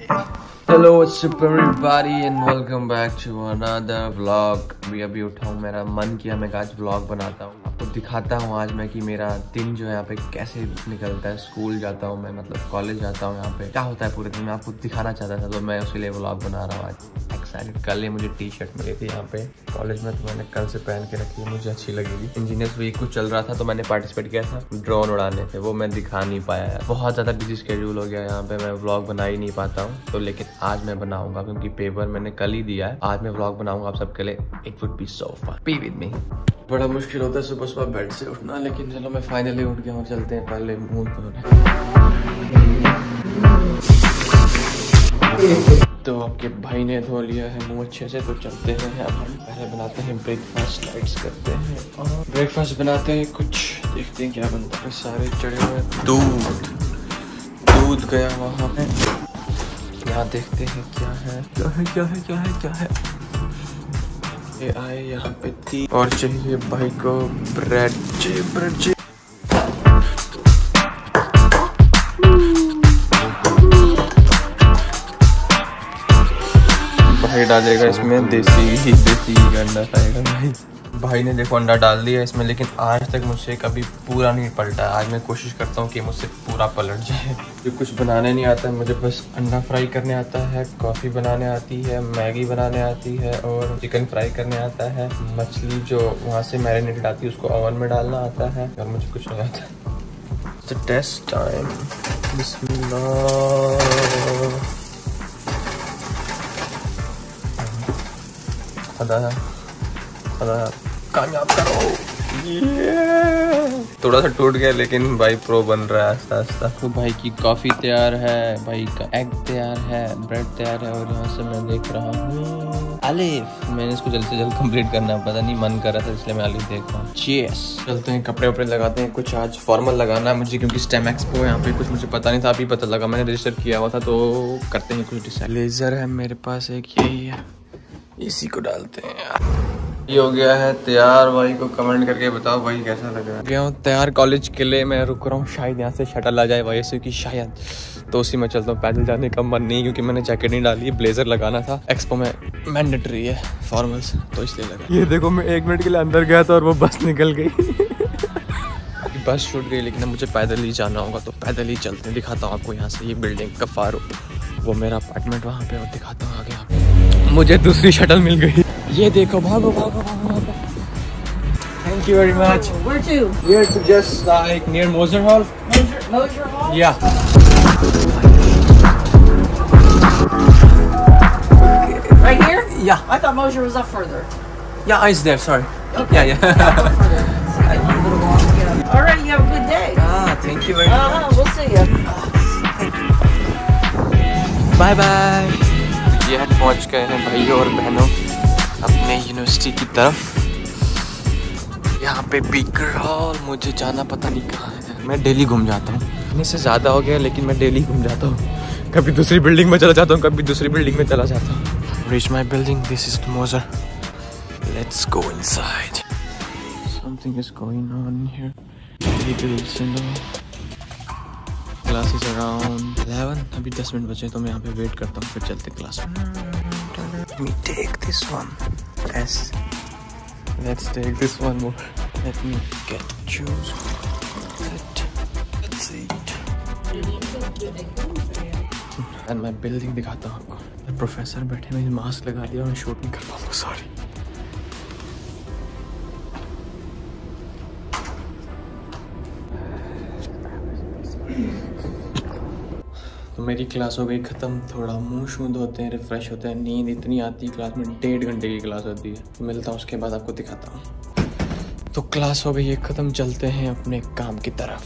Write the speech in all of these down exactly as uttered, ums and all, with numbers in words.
Hello what's up everybody and welcome back to another vlog. अभी अभी उठा हूँ, मेरा मन किया मैं आज व्लॉग बनाता हूँ, आपको दिखाता हूँ आज मैं कि मेरा दिन जो है यहाँ पे कैसे निकलता है। स्कूल जाता हूँ मैं, मतलब कॉलेज जाता हूँ, यहाँ पे क्या होता है पूरे दिन मैं आपको दिखाना चाहता था, तो मैं उसके लिए व्लॉग बना रहा हूँ आज। एक्साइटेड। कल ये मुझे टी शर्ट मिली थी यहाँ पे कॉलेज में, तो मैंने कल से पहन के रखी है, मुझे अच्छी लगेगी। इंजीनियर्स वीक कुछ चल रहा था तो मैंने पार्टिसिपेट किया था, ड्रोन उड़ाने थे, वो मैं दिखा नहीं पाया है। बहुत ज़्यादा बिजी स्केड्यूल हो गया यहाँ पे, मैं व्लॉग बना ही नहीं पाता हूँ, तो लेकिन आज मैं बनाऊंगा क्योंकि पेपर मैंने कल ही दिया है। आज मैं व्लॉग बनाऊंगा आप सबके लिए। It would be so fun, be with me. बड़ा मुश्किल होता है सुबह सुबह बेड से उठना, लेकिन चलो मैं फाइनली उठ गया हूँ। चलते हैं पहले मुंह धोने। तो आपके भाई ने धो लिया है मुंह अच्छे से, तो चलते हैं अब हम पहले बनाते हैं ब्रेकफास्ट। लाइट्स करते हैं और ब्रेकफास्ट बनाते हैं, कुछ देखते हैं क्या बनता है। सारे चढ़े हुए दूध दूध गया वहाँ पे, यहाँ देखते हैं क्या है क्या है क्या है क्या है क्या है। ये आए यहाँ पे थी और चाहिए भाई को ब्रेड चाहिए ब्रेड चाहिए। भाई डालेगा इसमें देसी ही देसी अंडा खाएगा भाई। भाई ने देखो अंडा डाल दिया इसमें, लेकिन आज तक मुझसे कभी पूरा नहीं पलटा। आज मैं कोशिश करता हूँ कि मुझसे पूरा पलट जाए। जो कुछ बनाने नहीं आता है मुझे, बस अंडा फ्राई करने आता है, कॉफ़ी बनाने आती है, मैगी बनाने आती है और चिकन फ्राई करने आता है। मछली जो वहाँ से मैरिनेटेड आती है उसको ओवन में डालना आता है, और मुझे कुछ नहीं आता। Test time. बिस्मिल्लाह। खुदा खुदा कामयाब करो। yeah! थोड़ा सा टूट गया लेकिन भाई प्रो बन रहा है आस्ता आस्ता। तो भाई की कॉफ़ी तैयार है, भाई का एग तैयार है, ब्रेड तैयार है, और यहाँ से मैं देख रहा हूँ आलिफ। मैंने इसको जल्द से जल्द कंप्लीट करना है, पता नहीं मन कर रहा था इसलिए मैं आलिफ देख रहा हूँ। चीयर्स। चलते हैं कपड़े वपड़े लगाते हैं, कुछ आज फॉर्मल लगाना है मुझे क्योंकि स्टेम एक्सपो है यहाँ पे। कुछ मुझे पता नहीं था, अभी पता लगा, मैंने रजिस्टर किया हुआ था, तो करते हैं कुछ डिसाइड। लेजर है मेरे पास एक, यही है, इसी को डालते हैं यार। ये हो गया है तैयार। भाई को कमेंट करके बताओ भाई कैसा लग रहा है। गया हूँ तैयार कॉलेज के लिए, मैं रुक रहा हूँ, शायद यहाँ से शटल आ जाए वैसे की शायद, तो उसी में चलता हूँ। पैदल जाने का मन नहीं क्योंकि मैंने जैकेट नहीं डाली है, ब्लेजर लगाना था। एक्सपो में मैंडेटरी है फॉर्मल्स, तो इसलिए लगा। ये देखो मैं एक मिनट के लिए अंदर गया था और वो बस निकल गई। बस छूट गई, लेकिन मुझे पैदल ही जाना होगा, तो पैदल ही चलते हैं। दिखाता हूँ आपको यहाँ से ये बिल्डिंग का फारो, वो मेरा अपार्टमेंट वहाँ पे, और दिखाता हूँ आगे आपको। मुझे दूसरी शटल मिल गई, ये देखो। भागो भागो भागो भागो। Thank you very much. Where to? We're to just like near Moser Hall. Moser, Moser Hall? Yeah. Right here? Yeah. I thought Moser was up further. Yeah, it's there. Sorry. Okay. Yeah, yeah. All right, you have a good day. Ah, thank you very Uh-huh, much. we'll see you. Bye bye. ये हम पहुंच गए हैं भाइयों और बहनों अपने university की तरफ। यहाँ पे बीकर हॉल, मुझे जाना पता नहीं कहाँ है। मैं डेली घूम जाता हूँ, इतने से ज़्यादा हो गया, लेकिन मैं डेली घूम जाता हूँ। कभी दूसरी बिल्डिंग में चला जाता हूँ, कभी दूसरी बिल्डिंग में चला जाता हूँ। Reach my building, this is मोजर। Let's go inside. Something is going on here. Classes around eleven, अभी दस मिनट बचे, तो मैं यहाँ पे वेट करता हूँ, फिर चलते क्लास में। Let me take this one. Yes. Let's take this one more. Let me get choose. Let, let's see it. And my building दिखाता हूँ आपको। प्रोफेसर बैठे, मैंने मास्क लगा दिया और मैं शूट नहीं कर पाऊँगा, सॉरी। तो मेरी क्लास हो गई ख़त्म, थोड़ा मुंह शूँ धोते हैं, रिफ़्रेश होते हैं। नींद इतनी आती है क्लास में, डेढ़ घंटे की क्लास होती है। तो मिलता हूँ उसके बाद आपको दिखाता हूँ। तो क्लास हो गई है ख़त्म, चलते हैं अपने काम की तरफ।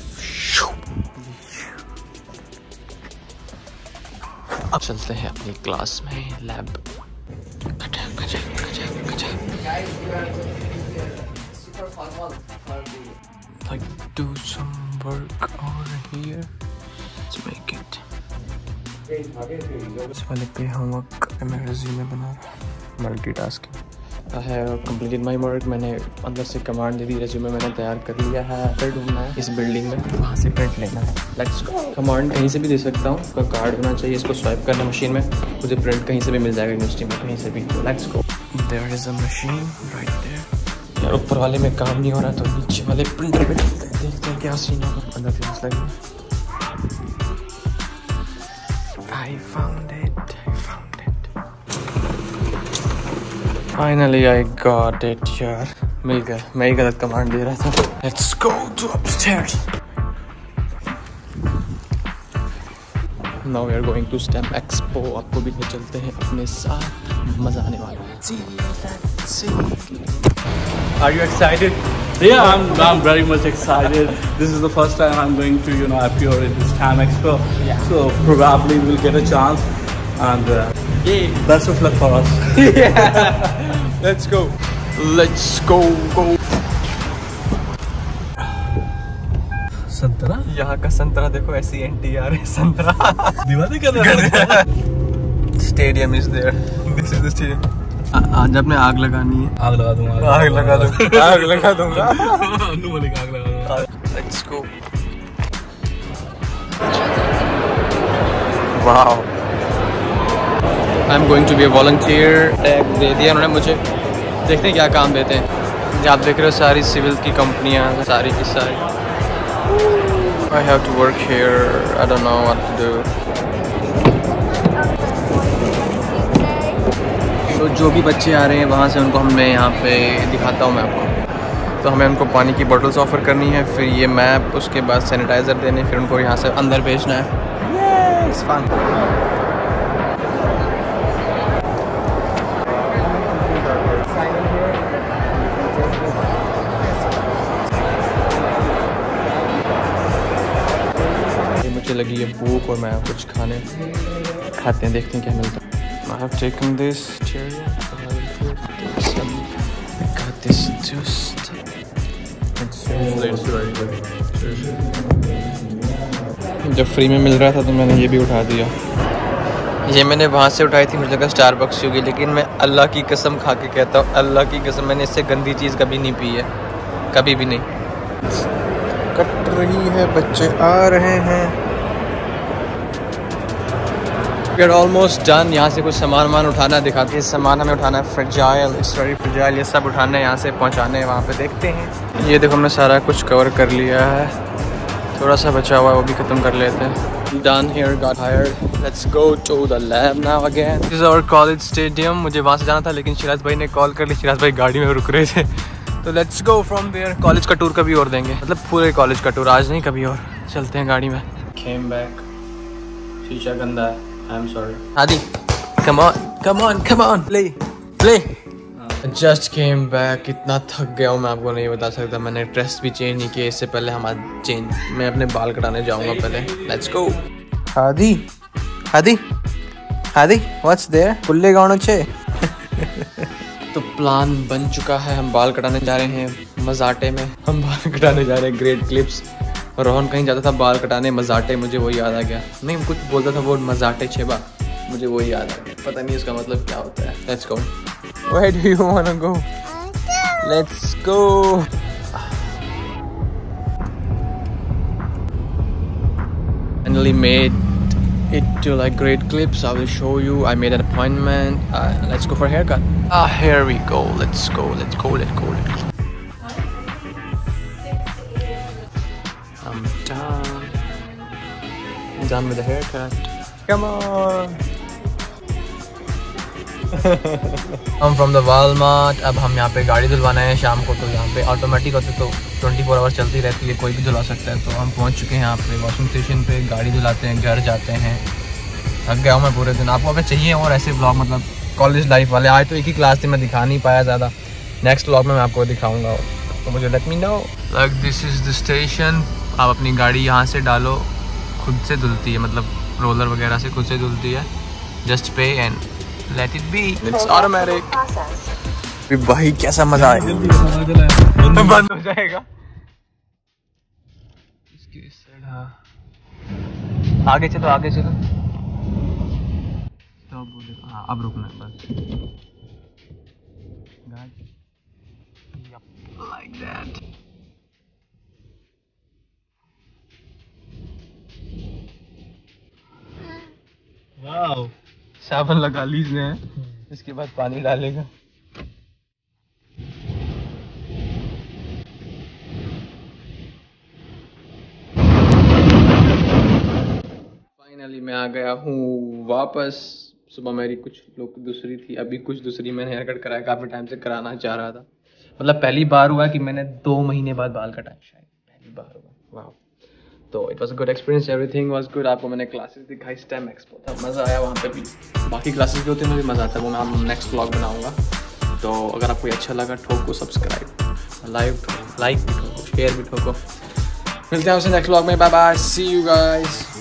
अब चलते हैं अपनी क्लास में, lab. Like do some work over here. Let's make it. इस वाले पे होमवर्क मैं रिज्यूमे बना रहा हूँ, मल्टीटास्किंग। है कंप्लीटेड माय वर्क। मैंने अंदर से कमांड दे दी, रेज्यूमे मैंने तैयार कर लिया है। फिर ढूंढना है इस बिल्डिंग में, वहाँ से प्रिंट लेना है। Let's go. कमांड कहीं से भी दे सकता हूँ, उसका कार्ड होना चाहिए, इसको स्वाइप करना मशीन में, मुझे प्रिंट कहीं से भी मिल जाएगा यूनिवर्सिटी में, कहीं से भी। Let's go. There is a machine right there. यार ऊपर वाले में काम नहीं हो रहा तो नीचे वाले प्रिंटर पे देखते हैं क्या सीन होगा। अंदर फ्यूज लगी। I found it, I found it. Finally I got it यार, मिल गया। मैं ही गलत कमांड दे रहा था। Let's go to upstairs. Now we are going to STEM Expo. आपको भी ले चलते हैं अपने साथ, मजा आने वाला है। See, let's see. Are you excited? Yeah, I'm, I'm very much excited. This is the first time I'm going to, you know, appear in this STEM Expo. Yeah. So probably we'll get a chance. And uh, yeah, best of luck for us. Yeah. Let's go. Let's go, go. संतरा? यहाँ का संतरा देखो, ऐसी N T R है संतरा। दीवाने कर रहे हैं। Stadium is there. This is the stadium. आज आपने आग लगानी है। आग लगा दूंगा। आग लगा दूंगा। आग लगा दूंगा। अन्नू मलिक आग लगा दूंगा। Let's go. Wow. I'm going to be a volunteer. Tag दे दिया उन्होंने मुझे, देखते हैं क्या काम देते हैं। आप देख रहे हो सारी सिविल की कंपनियां, सारी की सारी। I have to work here. I don't know what to do. तो जो भी बच्चे आ रहे हैं वहाँ से उनको मैं यहाँ पे दिखाता हूँ मैं आपको। तो हमें उनको पानी की बोतल्स ऑफ़र करनी है, फिर ये मैप, उसके बाद सैनिटाइज़र देने, फिर उनको यहाँ से अंदर भेजना है। It's fun. मुझे लगी है भूख और मैं कुछ खाने खाते हैं, देखते हैं क्या मिलता है। I have taken this cherry. I will take some. I got this juice. जब फ्री में मिल रहा था तो मैंने ये भी उठा दिया। ये मैंने वहाँ से उठाई थी, मुझे लगा स्टारबक्स होगी, लेकिन मैं अल्लाह की कसम खा के कहता हूँ, अल्लाह की कसम मैंने इससे गंदी चीज़ कभी नहीं पी है, कभी भी नहीं। कट रही है, बच्चे आ रहे हैं। We are almost done. यहाँ से कुछ सामान वामान उठाना दिखाते हैं। सामान हमें उठाना है, फ्रेजाइल, इट्स वेरी फ्रेजाइल, ये सब उठाना है, यहाँ से पहुँचाने हैं वहाँ पे, देखते हैं। ये देखो हमने सारा कुछ कवर कर लिया है, थोड़ा सा बचा हुआ है वो भी ख़त्म कर लेते हैं। Done here, got hired. Let's go to the lab now again. This is our college stadium. मुझे वहाँ से जाना था लेकिन शिराज भाई ने कॉल कर ली, शिराज भाई गाड़ी में रुक रहे थे, तो let's go from there. College का टूर कभी और देंगे, मतलब पूरे कॉलेज का टूर, आज नहीं कभी और। चलते हैं गाड़ी में। Came back. शीशा गंदा है। I'm sorry. Adi, come on, come on, come on, play, play. Just came back. इतना थक गया हूँ मैं आपको नहीं बता सकता। मैंने ड्रेस भी चेंज नहीं किया, इससे पहले हमारा चेंज, मैं अपने बाल कटाने जाऊँगा पहले। Let's go. Adi, Adi, Adi, what's there? कुल्ले गाउन छे। तो प्लान बन चुका है, हम बाल कटाने जा रहे हैं मजाटे में। हम बाल कटाने जा रहे हैं ग्रेट क्लिप्स। रोहन कहीं जाता था बाल कटाने मजाटे, मुझे वो याद आ गया। नहीं कुछ बोलता था वो मजाटे छेबा, मुझे वो याद आ गया, पता नहीं उसका मतलब क्या होता है। Let's go. Where do you wanna go? Let's go. Finally made it to like great clips. I will show you. I made an appointment. Uh, let's go for a haircut. Ah, here we go. Let's go. Let's go. Let's go. Let's go. I'm done. I'm done with the haircut. Come on. हम from the Walmart. अब हम यहाँ पे गाड़ी धुलवाना है शाम को, तो यहाँ पे ऑटोमेटिक होते तो ट्वेंटी फोर आवर्स चलती रहती है, कोई भी धुला सकता है। तो हम पहुँच चुके हैं यहाँ पे वॉशिंग स्टेशन पे, गाड़ी धुलाते हैं, घर जाते हैं। थक गया हूँ मैं पूरे दिन। आपको अगर चाहिए और ऐसे ब्लॉग, मतलब कॉलेज लाइफ वाले, आज तो एक ही क्लास थी, मैं दिखा नहीं पाया ज़्यादा, नेक्स्ट ब्लॉग में मैं आपको दिखाऊँगा, तो मुझे let me know. Like this is the station. आप अपनी गाड़ी यहाँ से डालो, खुद से धुलती है, मतलब रोलर वगैरह से खुद से धुलती है। Just pay and let it be, it's automatic. भाई कैसा मजा आया। बंद हो जाएगा इसकी साइड। हाँ आगे चलो, आगे चलो। तो हाँ अब रुकना है बस। Like that. Wow. साबुन लगा लीजिए, इसके बाद पानी डालेगा। फाइनली मैं आ गया हूँ वापस। सुबह मेरी कुछ लोग दूसरी थी, अभी कुछ दूसरी मैंने हेयर कट कराया, काफ़ी टाइम से कराना चाह रहा था। मतलब पहली बार हुआ कि मैंने दो महीने बाद बाल कटाए, शायद पहली बार हुआ। वाह, तो it was a good experience, everything was good. आपको मैंने क्लासेस दिखाई, स्टेम एक्सपो था, मज़ा आया वहाँ पे भी। बाकी क्लासेस भी होते हैं, भी मज़ा आता है, वो मैं आप नेक्स्ट व्लॉग बनाऊँगा। तो अगर आपको अच्छा लगा, ठोको सब्सक्राइब, लाइव ठोको, लाइक भी ठोको, शेयर भी ठोको। मिलते हैं आपसे नेक्स्ट व्लॉग में, bye bye, see you guys.